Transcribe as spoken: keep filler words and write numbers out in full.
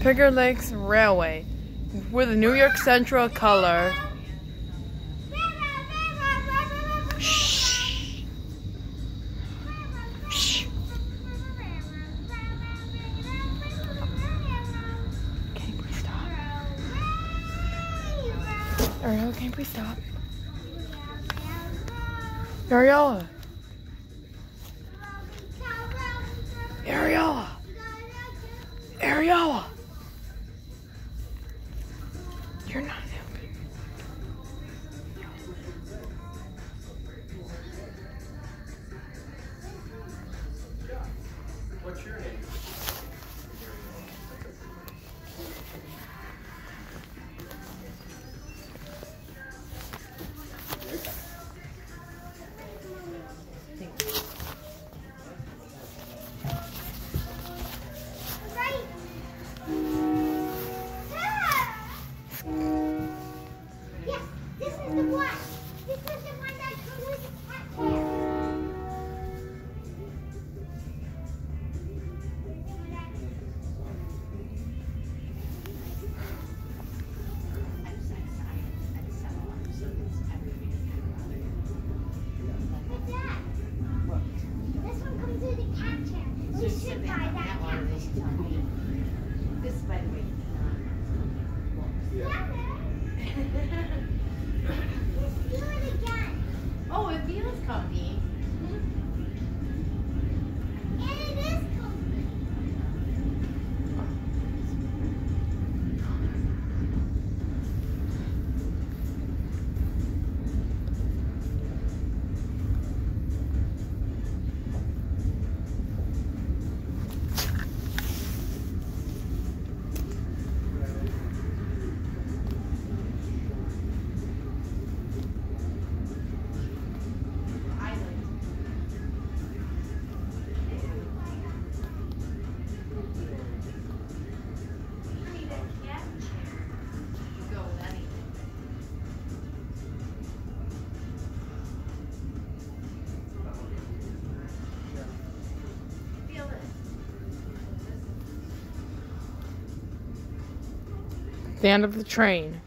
Finger Lakes Railway with a New York Central color. Shh. Shh. Can you please stop? Ariel, can you please stop? Ariella. Ariella. Ariella. You're not helping. What's your name? This, by the way, Yeah. let's do it again. Oh, it feels comfy. And it is comfy. The end of the train.